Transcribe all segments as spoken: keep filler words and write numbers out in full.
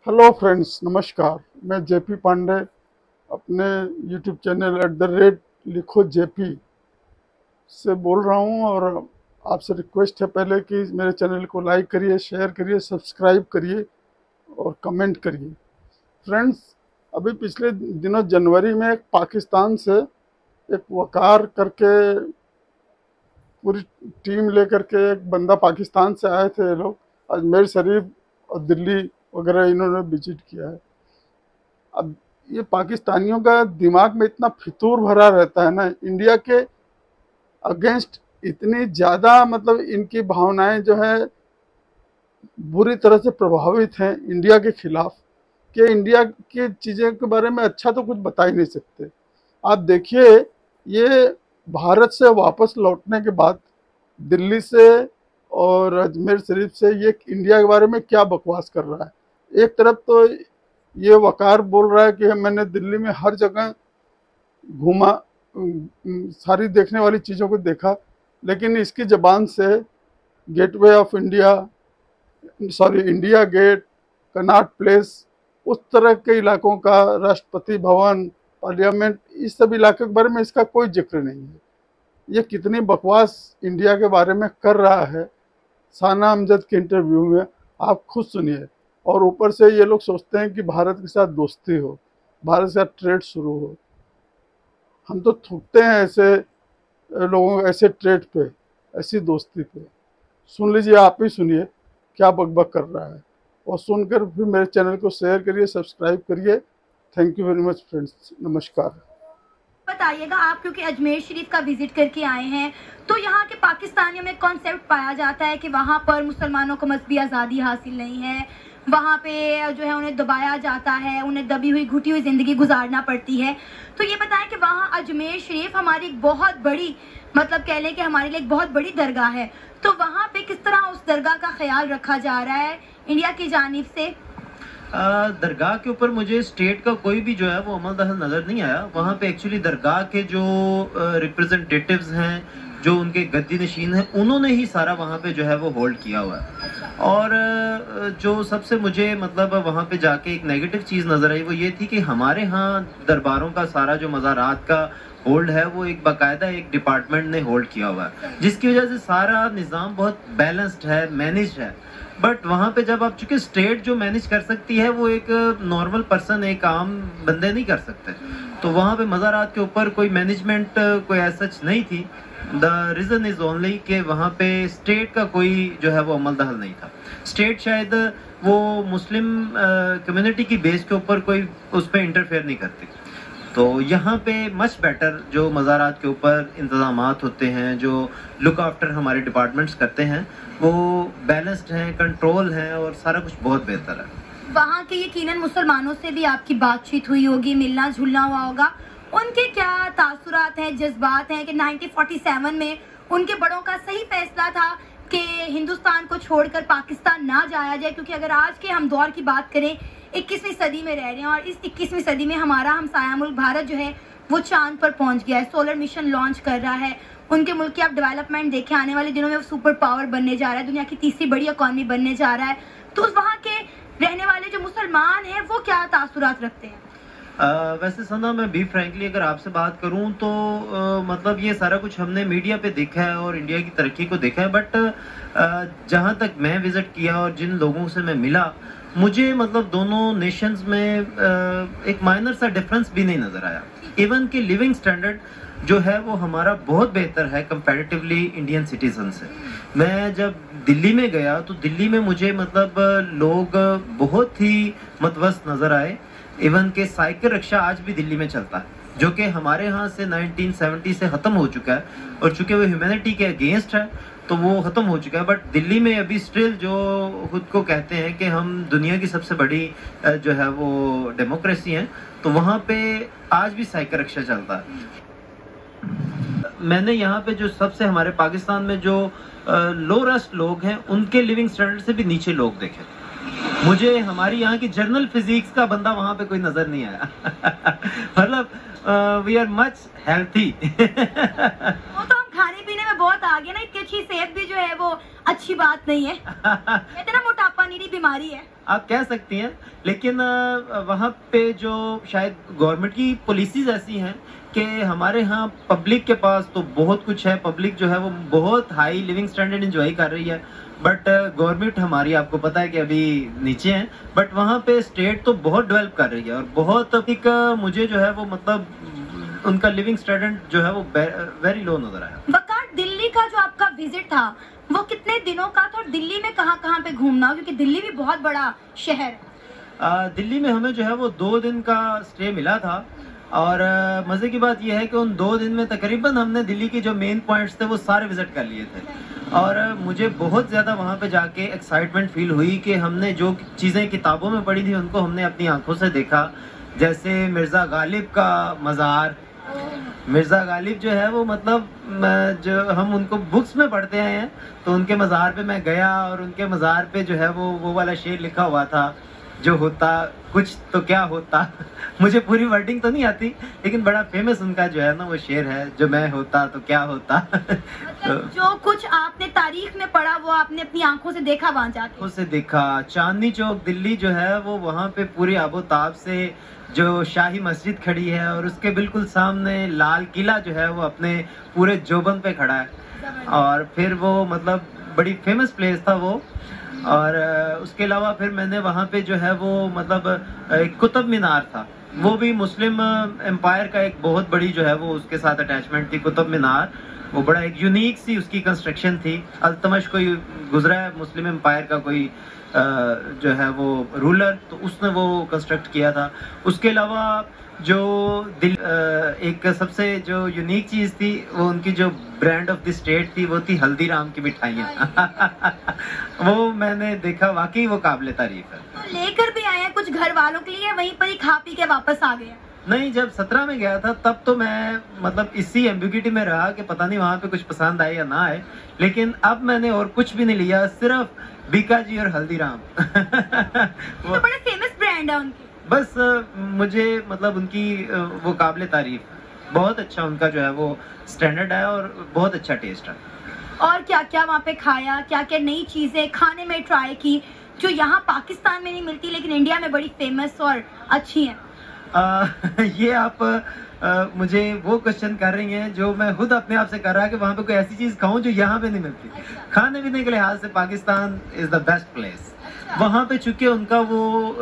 Hello friends, नमस्कार। मैं JP Pandey अपने YouTube channel at the rate लिखो जेपी से बोल रहा हूं और आपसे रिक्वेस्ट है पहले कि मेरे चैनल को लाइक करिए, शेयर करिए, सब्सक्राइब करिए और कमेंट करिए। फ्रेंड्स, अभी पिछले दिनों जनवरी में एक पाकिस्तान से एक वकार करके पूरी टीम लेकर के एक बंदा पाकिस्तान से आए थे। ये लोग अजमेर शरीफ और दिल्ली वगैरह इन्होंने विजिट किया है। अब ये पाकिस्तानियों का दिमाग में इतना फितूर भरा रहता है ना, इंडिया के अगेंस्ट इतनी ज़्यादा, मतलब इनकी भावनाएं जो है बुरी तरह से प्रभावित हैं इंडिया के खिलाफ, कि इंडिया की चीज़ें के बारे में अच्छा तो कुछ बता ही नहीं सकते। आप देखिए, ये भारत से वापस लौटने के बाद दिल्ली से और अजमेर शरीफ से ये इंडिया के बारे में क्या बकवास कर रहा है। एक तरफ तो ये वकार बोल रहा है कि मैंने दिल्ली में हर जगह घूमा, सारी देखने वाली चीज़ों को देखा, लेकिन इसकी ज़बान से gateway of India, sorry India gate, Connaught Place, उस तरह के इलाकों का, राष्ट्रपति भवन, पार्लियामेंट, इस सब इलाके के बारे में इसका कोई जिक्र नहीं है। ये कितनी बकवास इंडिया के बारे में कर रहा है साना अमजद के इंटरव्यू में, आप खुद सुनिए। और ऊपर से ये लोग सोचते हैं कि भारत के साथ दोस्ती हो, भारत के साथ ट्रेड शुरू हो। हम तो थूकते हैं ऐसे लोगों, ऐसे ट्रेड पे, ऐसी दोस्ती पे। सुन लीजिए, आप ही सुनिए क्या बकबक कर रहा है, और सुनकर फिर मेरे चैनल को शेयर करिए, सब्सक्राइब करिए। Thank you very much friends, नमस्कार। बताइएगा, आप क्योंकि अजमेर शरीफ का विजिट करके आए हैं, तो यहाँ के पाकिस्तानियों में कॉन्सेप्ट पाया जाता है कि वहाँ पर मुसलमानों को मजहबी आज़ादी हासिल नहीं है, वहाँ पे जो है उन्हें दबाया जाता है, उन्हें दबी हुई घुटी हुई ज़िंदगी गुजारना पड़ती है। तो ये बताएं कि वहाँ अजमेर शरीफ हमारी एक बहुत बड़ी, मतलब कह लें कि हमारे लिए एक बहुत बड़ी दरगाह है, तो वहाँ पे किस तरह उस दरगाह का ख्याल रखा जा रहा है इंडिया की जानिब से? दरगाह के ऊपर मुझे स्टेट का कोई भी जो है वो अमल दखल नज़र नहीं आया। वहाँ पे एक्चुअली दरगाह के जो रिप्रेजेंटेटिव्स हैं, जो उनके गद्दी नशीन हैं, उन्होंने ही सारा वहाँ पे जो है वो होल्ड किया हुआ है। और जो सबसे मुझे मतलब वहाँ पे जाके एक नेगेटिव चीज़ नज़र आई वो ये थी कि हमारे यहाँ दरबारों का सारा जो मज़ारात का होल्ड है वो एक बाकायदा एक डिपार्टमेंट ने होल्ड किया हुआ है, जिसकी वजह से सारा निज़ाम बहुत बैलेंस्ड है, मैनेज्ड है। बट वहाँ पे जब आप, चूंकि स्टेट जो मैनेज कर सकती है वो एक नॉर्मल पर्सन, एक आम बंदे नहीं कर सकते, तो वहाँ पे मज़ारात के ऊपर कोई मैनेजमेंट कोई ऐसा सच नहीं थी। द रीज़न इज़ ओनली कि वहाँ पे स्टेट का कोई जो है वो अमल दखल नहीं था। स्टेट शायद वो मुस्लिम कम्युनिटी की बेस के ऊपर कोई उस पर इंटरफेयर नहीं करती। तो यहाँ पे मच बेटर जो मज़ारात के ऊपर इंतज़ामात होते हैं, जो लुक आफ्टर हमारे डिपार्टमेंट्स करते हैं, वो बैलेंस्ड हैं, कंट्रोल हैं और सारा कुछ बहुत बेहतर है। वहाँ के यकीनन मुसलमानों से भी आपकी बातचीत हुई होगी, मिलना जुलना हुआ होगा, उनके क्या तासुरात हैं, जज्बात हैं कि नाइनटीन फोर्टी सेवन में उनके बड़ों का सही फैसला था कि हिंदुस्तान को छोड़कर पाकिस्तान ना जाया जाए? क्योंकि अगर आज के हम दौर की बात करें, इक्कीसवीं सदी में रह रहे हैं, और इस इक्कीसवीं सदी में हमारा हमसाया मुल्क भारत जो है वो चांद पर पहुंच गया है, सोलर मिशन लॉन्च कर रहा है। उनके मुल्क की आप डेवलपमेंट देखें, आने वाले दिनों में वो सुपर पावर बनने जा रहा है, दुनिया की तीसरी बड़ी इकॉनमी बनने जा रहा है। तो वहाँ के रहने वाले जो मुसलमान हैं वो क्या तासुरात रखते हैं? Uh, वैसे सना, मैं बी फ्रैंकली अगर आपसे बात करूं तो uh, मतलब ये सारा कुछ हमने मीडिया पे देखा है और इंडिया की तरक्की को देखा है, बट uh, जहां तक मैं विजिट किया और जिन लोगों से मैं मिला, मुझे मतलब दोनों नेशंस में uh, एक माइनर सा डिफरेंस भी नहीं नजर आया। इवन कि लिविंग स्टैंडर्ड जो है वो हमारा बहुत बेहतर है कंपैरेटिवली इंडियन सिटीजन से। मैं जब दिल्ली में गया तो दिल्ली में मुझे मतलब लोग बहुत ही मतवस्त नजर आए। इवन के साइकिल रिक्शा आज भी दिल्ली में चलता है, जो कि हमारे यहाँ से नाइनटीन सेवेंटी से ख़त्म हो चुका है, और चूंकि वो ह्यूमैनिटी के अगेंस्ट है तो वो ख़त्म हो चुका है। बट दिल्ली में अभी स्टिल जो खुद को कहते हैं कि हम दुनिया की सबसे बड़ी जो है वो डेमोक्रेसी है, तो वहाँ पे आज भी साइकिल रिक्शा चलता है। मैंने यहाँ पे जो सबसे हमारे पाकिस्तान में जो लोएस्ट लोग हैं, उनके लिविंग स्टैंडर्ड से भी नीचे लोग देखे। मुझे हमारी यहाँ की जर्नल फिजिक्स का बंदा वहां पे कोई नजर नहीं आया। मतलब वी आर मच हेल्थी। वो तो हम खाने पीने में में बहुत आ गया ना, इतनी अच्छी सेहत भी जो है वो अच्छी बात नहीं है। कहते ना मोटापा निरी बीमारी है, आप कह सकती हैं, लेकिन वहाँ पे जो शायद गवर्नमेंट की पॉलिसीज ऐसी हैं कि हमारे यहाँ पब्लिक के पास तो बहुत कुछ है, पब्लिक जो है वो बहुत हाई लिविंग स्टैंडर्ड एंजॉय कर रही है, बट गवर्नमेंट हमारी आपको पता है कि अभी नीचे है, बट वहाँ पे स्टेट तो बहुत डेवलप कर रही है और बहुत एक मुझे जो है वो मतलब उनका लिविंग स्टैंडर्ड जो है वो वेरी लो नजर आया। वकार, दिल्ली का जो आपका विजिट था वो कितने दिनों का था और दिल्ली में कहाँ कहाँ पे घूमना, क्योंकि दिल्ली भी बहुत बड़ा शहर है। आ, दिल्ली में हमें जो है वो दो दिन का स्टे मिला था और आ, मजे की बात यह है कि उन दो दिन में तकरीबन हमने दिल्ली के जो मेन पॉइंट्स थे वो सारे विजिट कर लिए थे और आ, मुझे बहुत ज़्यादा वहाँ पे जाके एक्साइटमेंट फील हुई कि हमने जो चीज़ें किताबों में पढ़ी थी उनको हमने अपनी आंखों से देखा। जैसे मिर्ज़ा गालिब का मज़ार, मिर्ज़ा गालिब जो है वो मतलब जो हम उनको बुक्स में पढ़ते आए हैं, तो उनके मज़ार पे मैं गया और उनके मज़ार पे जो है वो वो वाला शेर लिखा हुआ था, जो होता कुछ तो क्या होता। मुझे पूरी वर्डिंग तो नहीं आती, लेकिन बड़ा फेमस उनका जो है ना वो शेर है, जो मैं होता तो क्या होता। मतलब जो कुछ आपने तारीख में पढ़ा वो आपने अपनी आंखों से देखा वहाँ जाके? आंखों से देखा। चांदनी चौक दिल्ली जो है वो वहाँ पे पूरी आबोताब से जो शाही मस्जिद खड़ी है और उसके बिल्कुल सामने लाल किला जो है वो अपने पूरे जोबन पे खड़ा है और फिर वो मतलब बड़ी फेमस प्लेस था वो। और उसके अलावा फिर मैंने वहाँ पे जो है वो मतलब एक कुतुब मीनार था, वो भी मुस्लिम एम्पायर का एक बहुत बड़ी जो है वो उसके साथ अटैचमेंट थी कुतुब मीनार। वो बड़ा एक यूनिक सी उसकी कंस्ट्रक्शन थी। अल्तमश कोई गुजरा है मुस्लिम एम्पायर का कोई जो है वो रूलर, तो उसने वो कंस्ट्रक्ट किया था। उसके अलावा जो दिल एक सबसे जो यूनिक चीज थी वो उनकी जो ब्रांड ऑफ द स्टेट थी वो थी हल्दीराम की मिठाइयाँ। वो मैंने देखा, वाकई वो काबिले तारीफ है। तो लेकर भी आए हैं कुछ घर वालों के लिए, वहीं पर ही खा पी के वापस आ गए? नहीं, जब सत्रह में गया था तब तो मैं मतलब इसी एम्बिग्यूटी में रहा कि पता नहीं वहाँ पे कुछ पसंद आए या ना आए, लेकिन अब मैंने और कुछ भी नहीं लिया, सिर्फ बीकाजी और हल्दीराम। वो तो बड़े फेमस ब्रांड है उनके। बस मुझे मतलब उनकी वो काबिले तारीफ, बहुत अच्छा उनका जो है वो स्टैंडर्ड है और बहुत अच्छा टेस्ट है। और क्या क्या वहाँ पे खाया, क्या क्या नई चीजें खाने में ट्राई की जो यहाँ पाकिस्तान में नहीं मिलती लेकिन इंडिया में बड़ी फेमस और अच्छी है? आ, ये आप आ, मुझे वो क्वेश्चन कर रही हैं जो मैं खुद अपने आप से कर रहा कि वहाँ पे कोई ऐसी चीज खाऊं जो यहाँ पे नहीं मिलती। खाने पीने के लिहाज से Pakistan is the best place. वहाँ पे चूंकि उनका वो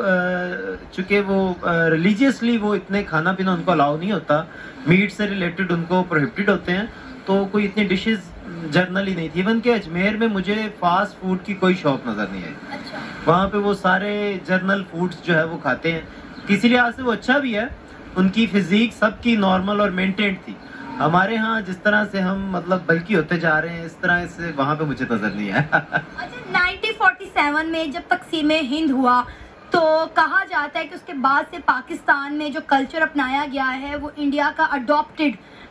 चूंकि वो रिलीजियसली वो इतने खाना पीना उनको अलाउ नहीं होता, मीट से रिलेटेड उनको प्रोहिबिटेड होते हैं, तो कोई इतनी डिशेज जर्नली नहीं थी। इवन के अजमेर में मुझे फास्ट फूड की कोई शॉप नजर नहीं आई। वहाँ पे वो सारे जर्नल फूड्स जो है वो खाते हैं, किसी लिहाज से वो अच्छा भी है। उनकी फिजिक सबकी नॉर्मल और मेंटेन थी। हमारे यहाँ जिस तरह से हम मतलब बल्कि होते जा रहे हैं, इस तरह से वहाँ पे मुझे नजर नहीं आया। अच्छा, नाइनटीन फोर्टी सेवन में जब तकसीम हिंद हुआ तो कहा जाता है कि उसके बाद से पाकिस्तान में जो कल्चर अपनाया गया है वो इंडिया का अडॉप्टेड